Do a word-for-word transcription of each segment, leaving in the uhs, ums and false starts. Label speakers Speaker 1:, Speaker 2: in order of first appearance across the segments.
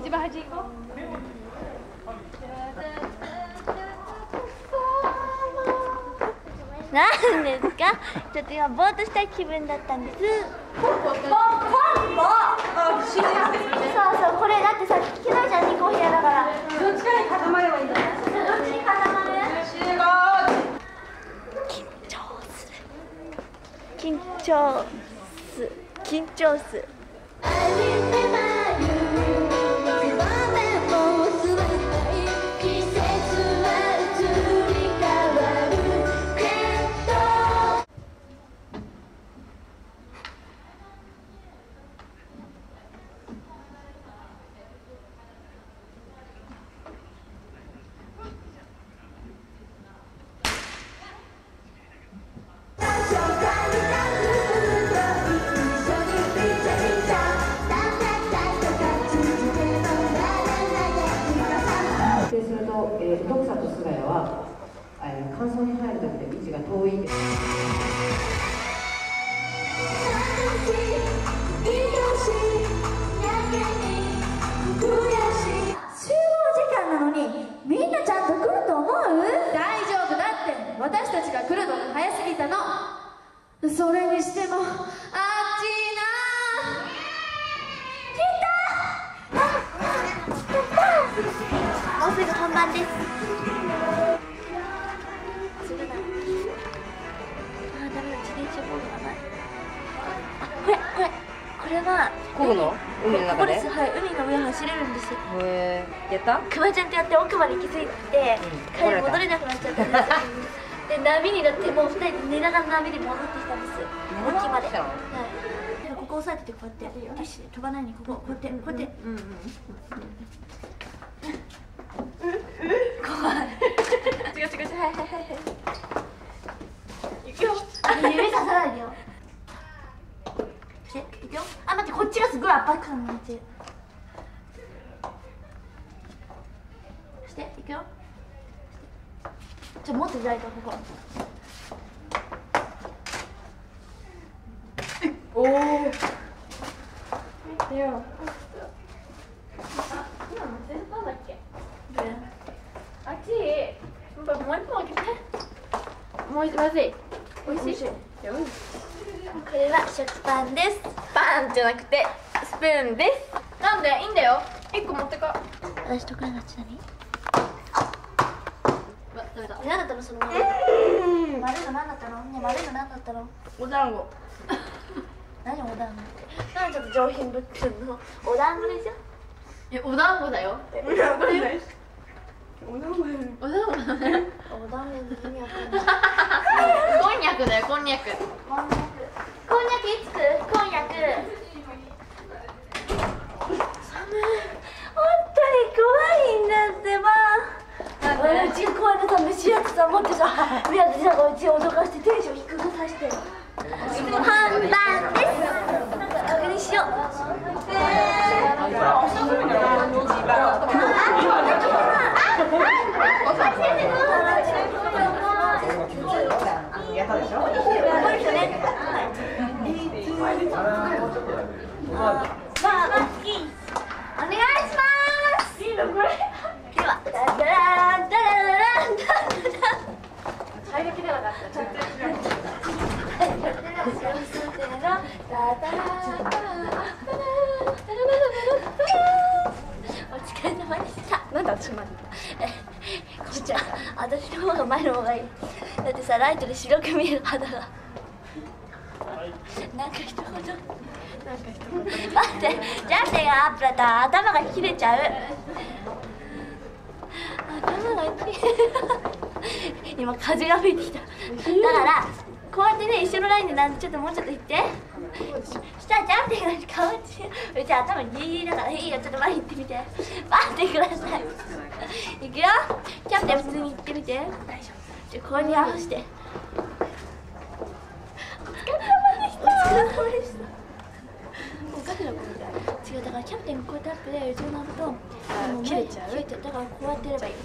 Speaker 1: 一番端行こう。
Speaker 2: なんですか？ちょっと今ぼーっとしたい気分だったんです。ポンポンポンポン。そうそう、これだってさ聞けないじゃん、にこ部屋だから。どっちかに固まればいいんだ。どっちに固まる？緊張する。緊張す。緊張する。
Speaker 3: 徳さんと菅谷は間奏に入る時で位置が遠いんです。
Speaker 2: 集合時間なのにみんなちゃんと来ると思う？
Speaker 1: 大丈夫だって、私たちが来るのが早すぎたの。それにしてもあっちいな。
Speaker 2: もうすぐ本番です。あ、ダメだ、自転車ボードがない。あ、これ、これ、これは
Speaker 4: ここの海の中で？
Speaker 2: ここです。はい、海の上走れるんですよ。
Speaker 4: へえ、やった？
Speaker 2: クマちゃんとやって奥まで行き過ぎて、帰り戻れなくなっちゃったんですよ。で、波に乗ってもう二人で寝ながら波に戻ってきたんです。沖まで。はい。ここ押さえててこうやってティッシュで飛ばないようにこここうやってこうやって。怖い。違う違う違う、はいはいはいはい。いくよ。あ、指ささないでよ。して、いくよ。あ、待って、こっちがすごい圧迫感があって。して、いくよ。ちょ、もっと開いた、ここ。おお。見てよ。あ、今の全部だっけ？あっち、もう一本開けて。
Speaker 1: もう一まずい。
Speaker 2: 美味しい。これは食パンです。
Speaker 1: パンじゃなくてスプーンです。なんでいいんだよ。一個持ってか。
Speaker 2: 私得意なやつ何？何だったのその丸いの？丸いの何だったの？ね、丸いの何だったの？
Speaker 1: お団子。
Speaker 2: 何お団子って？何ちょっと上品ぶってんの？お団子でしょ？
Speaker 1: え、お団子だよ。え、これ。お団子だよ。お団子だね。
Speaker 2: お団子意味わかんない。
Speaker 1: こんにゃくだよ、こんにゃく。
Speaker 2: こんにゃく。こんにゃくいつく？こんにゃく。寒い。本当に怖いんだってば。うちが怖いのさ、虫やつさ持ってさ、宮地さんがうちを脅かしてテンション低くさして。本番です。確認しよう。やったでしょ。これですね。まあ、大きい。お願いします。いいのこれ。では、ダダランダラランダラン。入りきれなかった。ちょっと。お疲れ様でした。
Speaker 1: なんで私まで。
Speaker 2: こっちは私の方が前の方がいい。だってさ、ライトで白く見える肌が。なんか一言。なんか一言。待って、ジャンプがアップだったら頭が切れちゃう。頭が切れ今風が吹いてきた。だからこうやってね、一緒のラインでなんでちょっともうちょっと行って。したらジャンプが顔うちうち頭ギリギリだからいいよ、ちょっと前に行ってみて。待ってください。いくよ。キャプテン普通に行ってみて。じゃここに合わせて。お疲れ様でした。お疲れ様でした。おかしなことじゃ違う、だからキャプテンがこうやってアップでうちのと
Speaker 1: 切れちゃう。
Speaker 2: だからこうやってやればいい。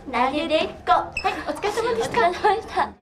Speaker 2: 投げでっこ。はい、お疲れ様でした。お疲れ様でした。